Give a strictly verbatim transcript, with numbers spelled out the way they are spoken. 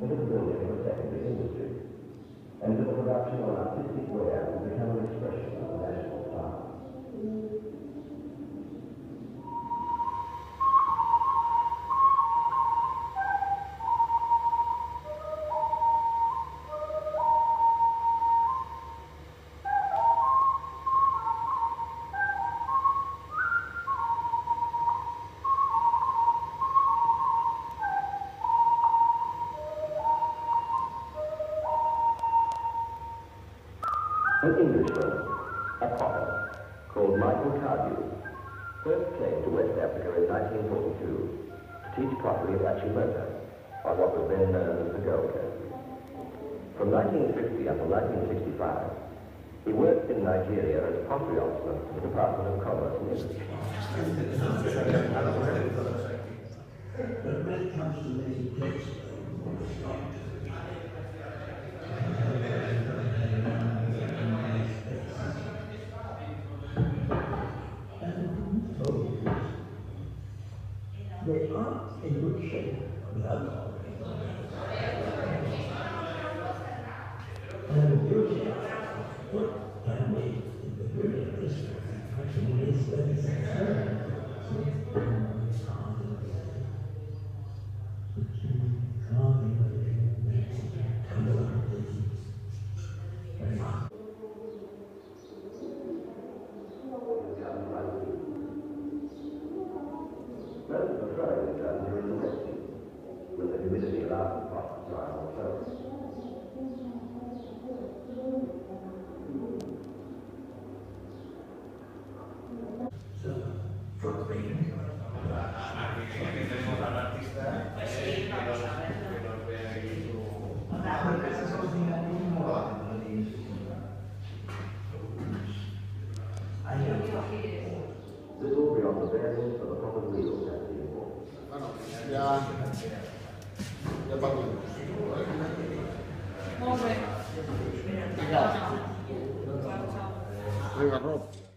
into the building of a secondary industry, and to the production of artistic wear to become an expression of the national style. An Englishman, a potter, called Michael Cardew, first came to West Africa in nineteen forty-two to teach pottery at Achimota, on what was then known as the Gold Coast. From nineteen fifty until nineteen sixty-five, he worked in Nigeria as pottery officer for the Department of Commerce and Industry. They are in good shape without and the beauty of what can be in the beauty of this actually is that it's a Most of the throwing is done during the wet season, when the humidity allows the pot to dry on itself. So, for the reading. This will be on the bearings for the proper wheels at the import. Ya, ya pago. Molt bé. Venga, Rob.